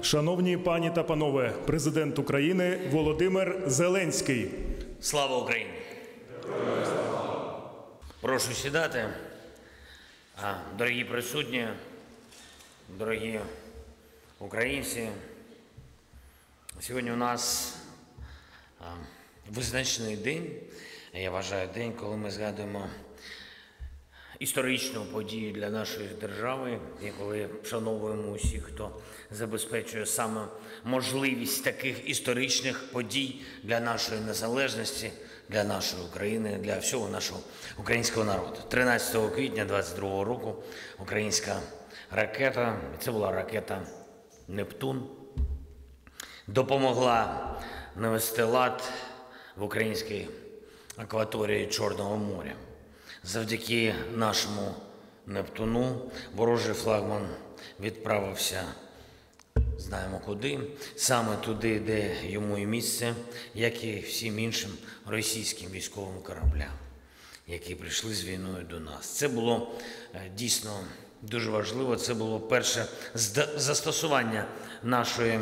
Шановні пані та панове, президент України Володимир Зеленський. Слава Україні! Прошу сідати. Дорогі присутні, дорогі українці, сьогодні у нас визначний день, я вважаю, день, коли ми згадуємо історичну подію для нашої держави, і коли вшановуємо усіх, хто забезпечує саме можливість таких історичних подій для нашої незалежності, для нашої України, для всього нашого українського народу. 13 квітня 22 року українська ракета, це була ракета «Нептун», допомогла навести лад в українській акваторії Чорного моря. Завдяки нашому «Нептуну» ворожий флагман відправився, знаємо куди, саме туди, де йому і місце, як і всім іншим російським військовим кораблям, які прийшли з війною до нас. Це було дійсно дуже важливо, це було перше застосування нашої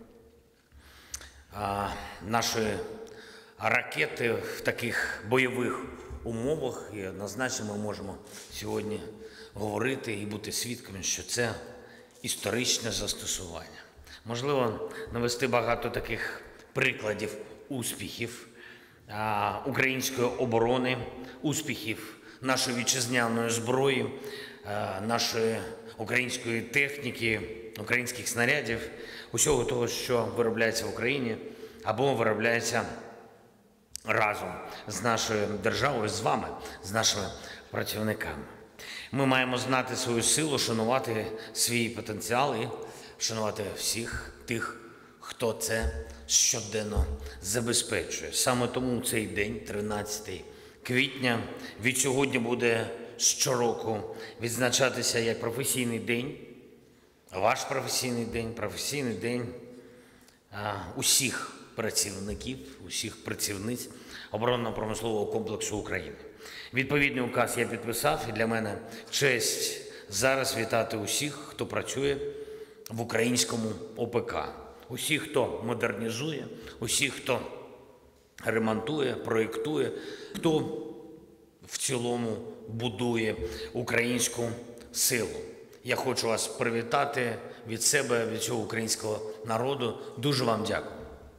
ракети в таких бойових умовах, і однозначно ми можемо сьогодні говорити і бути свідками, що це історичне застосування. Можливо, навести багато таких прикладів успіхів української оборони, успіхів нашої вітчизняної зброї, нашої української техніки, українських снарядів, усього того, що виробляється в Україні або виробляється разом з нашою державою, з вами, з нашими працівниками. Ми маємо знати свою силу, шанувати свій потенціал і шанувати всіх тих, хто це щоденно забезпечує. Саме тому цей день, 13 квітня, відсьогодні буде щороку відзначатися як професійний день, ваш професійний день усіх працівників, усіх працівниць оборонно-промислового комплексу України. Відповідний указ я підписав, і для мене честь зараз вітати усіх, хто працює в українському ОПК. Усіх, хто модернізує, усіх, хто ремонтує, проєктує, хто в цілому будує українську силу. Я хочу вас привітати від себе, від цього українського народу. Дуже вам дякую.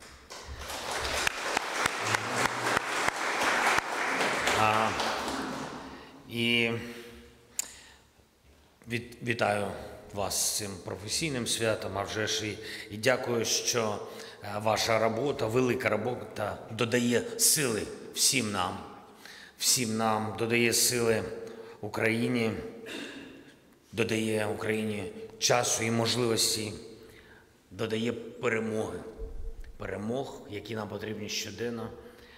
І вітаю вас з цим професійним святом, а вже ж і дякую, що ваша робота, велика робота додає сили всім нам додає сили Україні, додає Україні часу і можливості, додає перемог, які нам потрібні щоденно,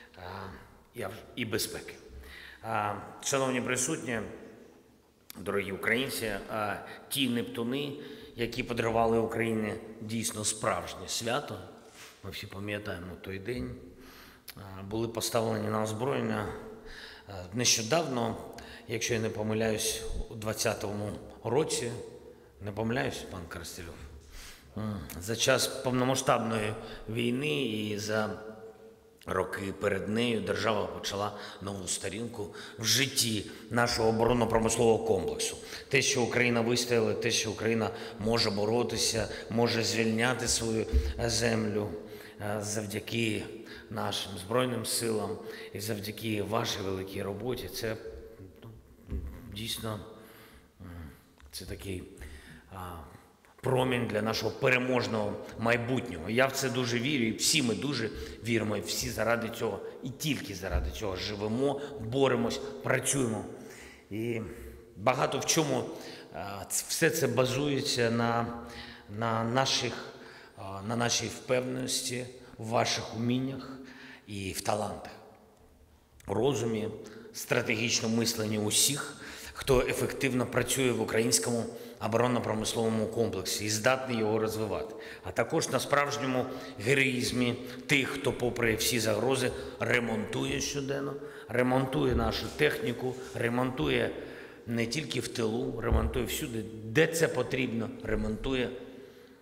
і безпеки. Шановні присутні, дорогі українці, ті «Нептуни», які подарували Україні дійсно справжнє свято, ми всі пам'ятаємо той день, були поставлені на озброєння нещодавно, якщо я не помиляюсь, у 2020 році, не помиляюсь, пан Коростельов, за час повномасштабної війни і за роки перед нею держава почала нову сторінку в житті нашого оборонно-промислового комплексу. Те, що Україна вистояла, те, що Україна може боротися, може звільняти свою землю завдяки нашим Збройним силам і завдяки вашій великій роботі, це дійсно це такий промінь для нашого переможного майбутнього. Я в це дуже вірю, і всі ми дуже віримо, і всі заради цього, і тільки заради цього живемо, боремось, працюємо. І багато в чому все це базується на нашій впевненості, в ваших уміннях і в талантах, розумі, стратегічному мисленні усіх, хто ефективно працює в українському оборонно-промисловому комплексі і здатний його розвивати, а також на справжньому героїзмі тих, хто попри всі загрози ремонтує щоденно, ремонтує нашу техніку, ремонтує не тільки в тилу, ремонтує всюди, де це потрібно, ремонтує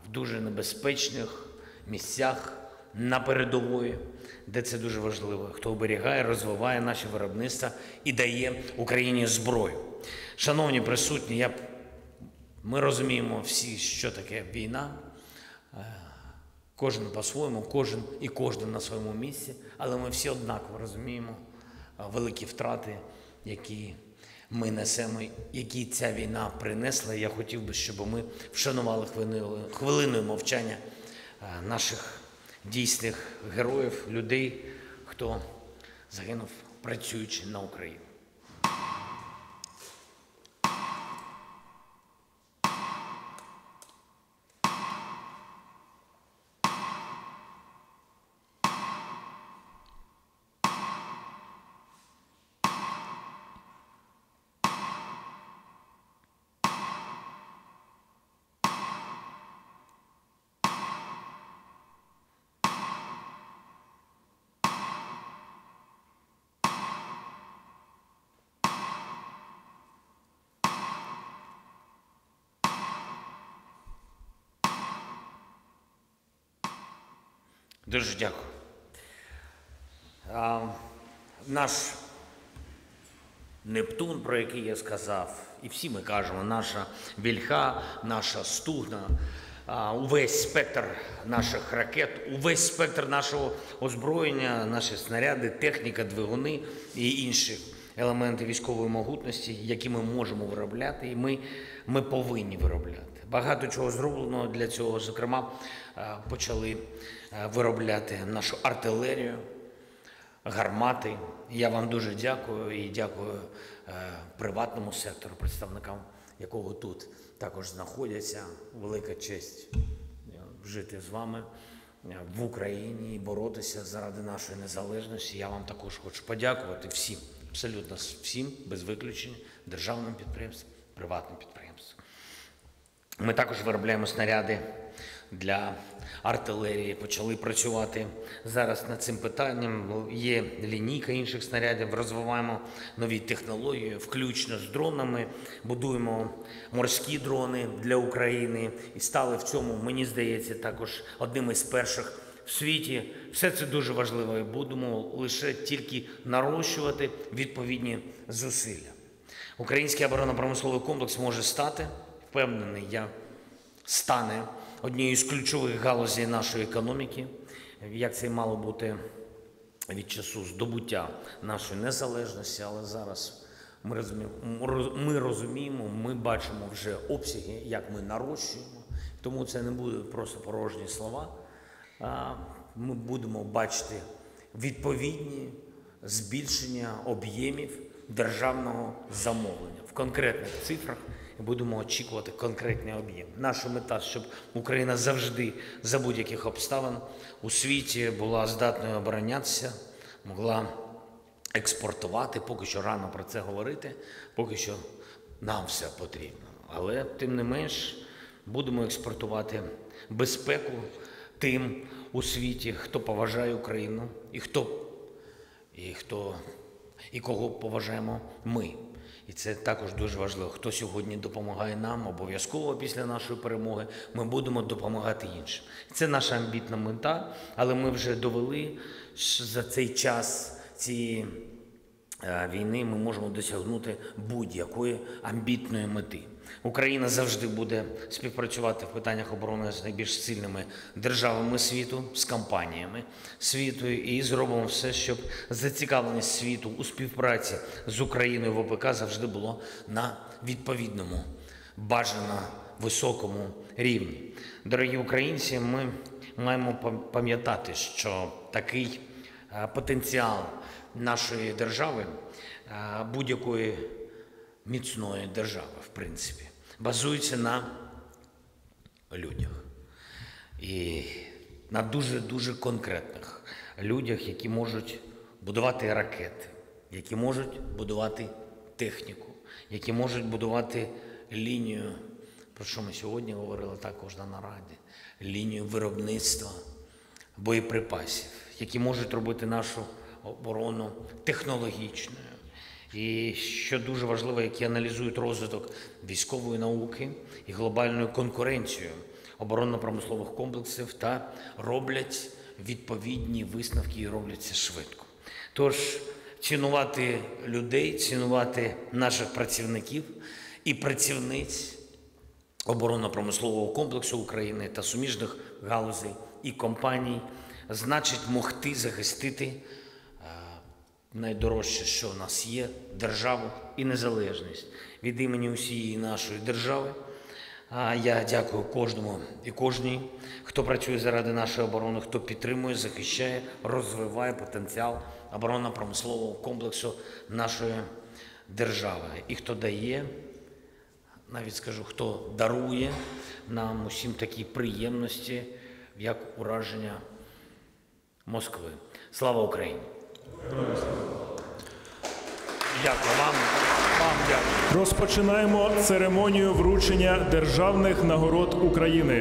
в дуже небезпечних місцях на передової, де це дуже важливо, хто оберігає, розвиває наші виробництва і дає Україні зброю. Шановні присутні, ми розуміємо всі, що таке війна, кожен по-своєму, кожен на своєму місці, але ми всі однаково розуміємо великі втрати, які ми несемо, які ця війна принесла. Я хотів би, щоб ми вшанували хвилиною мовчання наших дійсних героїв, людей, хто загинув, працюючи на Україну. Дуже дякую. Наш Нептун, про який я сказав, і всі ми кажемо, наша Вільха, наша Стугна, увесь спектр наших ракет, увесь спектр нашого озброєння, наші снаряди, техніка, двигуни і інші елементи військової могутності, які ми можемо виробляти, і ми повинні виробляти. Багато чого зроблено для цього, зокрема, почали виробляти нашу артилерію, гармати. Я вам дуже дякую і дякую приватному сектору, представникам якого тут також знаходяться. Велика честь жити з вами в Україні і боротися заради нашої незалежності. Я вам також хочу подякувати всім, абсолютно всім, без виключення, державним підприємствам, приватним підприємствам. Ми також виробляємо снаряди для артилерії, почали працювати зараз над цим питанням. Є лінійка інших снарядів, розвиваємо нові технології, включно з дронами, будуємо морські дрони для України і стали в цьому, мені здається, також одним із перших в світі. Все це дуже важливо і будемо лише тільки нарощувати відповідні зусилля. Український оборонно-промисловий комплекс може стати, впевнений я, стане однією з ключових галузей нашої економіки, як це і мало бути від часу здобуття нашої незалежності, але зараз ми розуміємо, ми бачимо вже обсяги, як ми нарощуємо, тому це не будуть просто порожні слова, а ми будемо бачити відповідні збільшення об'ємів державного замовлення в конкретних цифрах. І будемо очікувати конкретний об'єм. Наша мета, щоб Україна завжди, за будь-яких обставин у світі була здатною оборонятися, могла експортувати. Поки що рано про це говорити, поки що нам все потрібно. Але, тим не менш, будемо експортувати безпеку тим у світі, хто поважає Україну і кого поважаємо ми. І це також дуже важливо. Хто сьогодні допомагає нам, обов'язково після нашої перемоги ми будемо допомагати іншим. Це наша амбітна мета, але ми вже довели, що за цей час цієї війни ми можемо досягнути будь-якої амбітної мети. Україна завжди буде співпрацювати в питаннях оборони з найбільш сильними державами світу, з компаніями світу, і зробимо все, щоб зацікавленість світу у співпраці з Україною в ОПК завжди було на відповідному, бажано високому рівні. Дорогі українці, ми маємо пам'ятати, що такий потенціал нашої держави, будь-якої міцної держави, в принципі, базується на людях. І на дуже-дуже конкретних людях, які можуть будувати ракети, які можуть будувати техніку, які можуть будувати лінію, про що ми сьогодні говорили також на нараді, лінію виробництва боєприпасів, які можуть робити нашу оборону технологічною. І що дуже важливо, які аналізують розвиток військової науки і глобальну конкуренцію оборонно-промислових комплексів та роблять відповідні висновки і роблять це швидко. Тож цінувати людей, цінувати наших працівників і працівниць оборонно-промислового комплексу України та суміжних галузей і компаній значить могти захистити найдорожче, що в нас є, державу і незалежність. Від імені усієї нашої держави я дякую кожному і кожній, хто працює заради нашої оборони, хто підтримує, захищає, розвиває потенціал оборонно-промислового комплексу нашої держави. І хто дає, навіть скажу, хто дарує нам усім такі приємності, як ураження Москви. Слава Україні! Дякую вам. Вам дякую. Розпочинаємо церемонію вручення державних нагород України.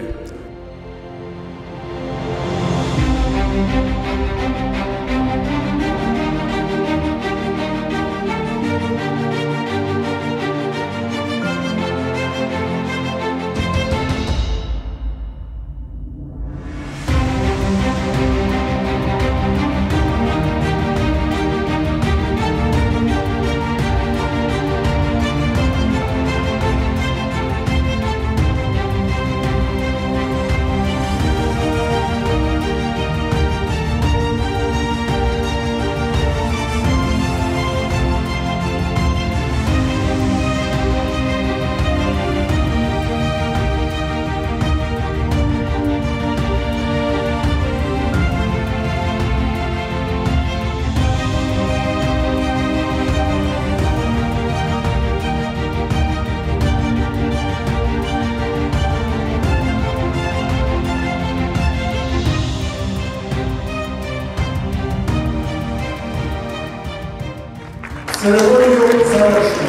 Церемонію завершено.